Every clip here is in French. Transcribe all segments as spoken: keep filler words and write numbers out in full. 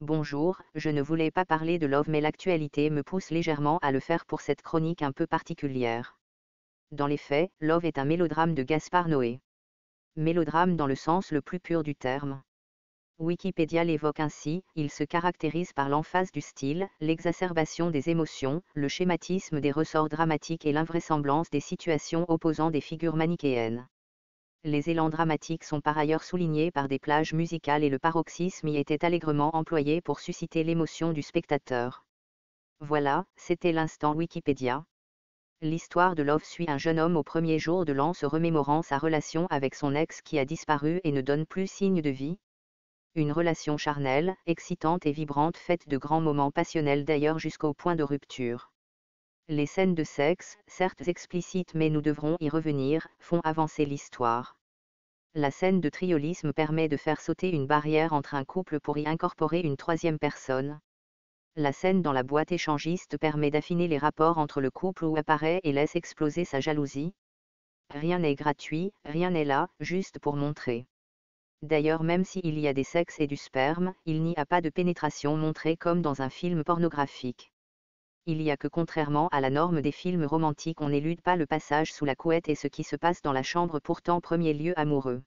Bonjour, je ne voulais pas parler de Love mais l'actualité me pousse légèrement à le faire pour cette chronique un peu particulière. Dans les faits, Love est un mélodrame de Gaspard Noé. Mélodrame dans le sens le plus pur du terme. Wikipédia l'évoque ainsi, il se caractérise par l'emphase du style, l'exacerbation des émotions, le schématisme des ressorts dramatiques et l'invraisemblance des situations opposant des figures manichéennes. Les élans dramatiques sont par ailleurs soulignés par des plages musicales et le paroxysme y était allègrement employé pour susciter l'émotion du spectateur. Voilà, c'était l'instant Wikipédia. L'histoire de Love suit un jeune homme au premier jour de l'an se remémorant sa relation avec son ex qui a disparu et ne donne plus signe de vie. Une relation charnelle, excitante et vibrante faite de grands moments passionnels d'ailleurs jusqu'au point de rupture. Les scènes de sexe, certes explicites mais nous devrons y revenir, font avancer l'histoire. La scène de triolisme permet de faire sauter une barrière entre un couple pour y incorporer une troisième personne. La scène dans la boîte échangiste permet d'affiner les rapports entre le couple où apparaît et laisse exploser sa jalousie. Rien n'est gratuit, rien n'est là, juste pour montrer. D'ailleurs même s'il y a des sexes et du sperme, il n'y a pas de pénétration montrée comme dans un film pornographique. Il y a que contrairement à la norme des films romantiques on n'élude pas le passage sous la couette et ce qui se passe dans la chambre pourtant premier lieu amoureux.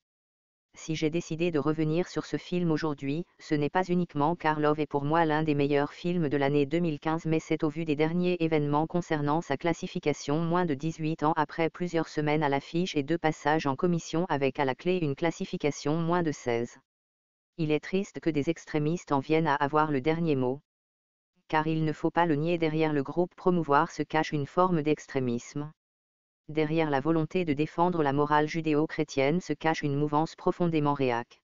Si j'ai décidé de revenir sur ce film aujourd'hui, ce n'est pas uniquement car Love est pour moi l'un des meilleurs films de l'année deux mille quinze mais c'est au vu des derniers événements concernant sa classification moins de dix-huit ans après plusieurs semaines à l'affiche et deux passages en commission avec à la clé une classification moins de seize. Il est triste que des extrémistes en viennent à avoir le dernier mot. Car il ne faut pas le nier, derrière le groupe promouvoir se cache une forme d'extrémisme. Derrière la volonté de défendre la morale judéo-chrétienne se cache une mouvance profondément réac.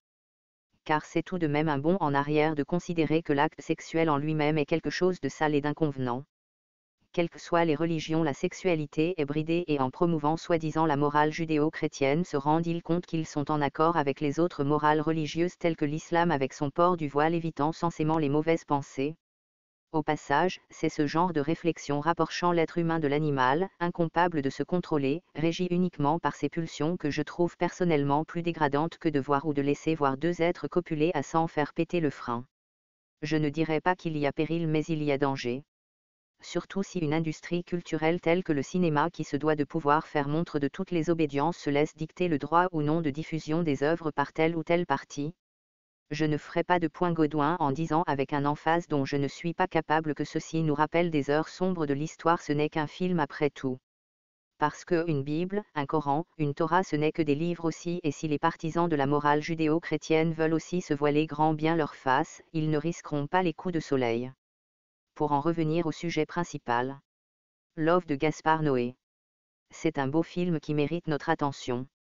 Car c'est tout de même un bond en arrière de considérer que l'acte sexuel en lui-même est quelque chose de sale et d'inconvenant. Quelles que soient les religions, la sexualité est bridée et en promouvant soi-disant la morale judéo-chrétienne se rendent-ils compte qu'ils sont en accord avec les autres morales religieuses telles que l'islam avec son port du voile évitant censément les mauvaises pensées. Au passage, c'est ce genre de réflexion rapprochant l'être humain de l'animal, incapable de se contrôler, régi uniquement par ses pulsions que je trouve personnellement plus dégradante que de voir ou de laisser voir deux êtres copuler à s'en faire péter le frein. Je ne dirais pas qu'il y a péril mais il y a danger. Surtout si une industrie culturelle telle que le cinéma qui se doit de pouvoir faire montre de toutes les obédiences se laisse dicter le droit ou non de diffusion des œuvres par telle ou telle partie. Je ne ferai pas de point Godouin en disant avec un emphase dont je ne suis pas capable que ceci nous rappelle des heures sombres de l'histoire, ce n'est qu'un film après tout. Parce que une Bible, un Coran, une Torah ce n'est que des livres aussi et si les partisans de la morale judéo-chrétienne veulent aussi se voiler grand bien leur face, ils ne risqueront pas les coups de soleil. Pour en revenir au sujet principal. Love de Gaspard Noé. C'est un beau film qui mérite notre attention.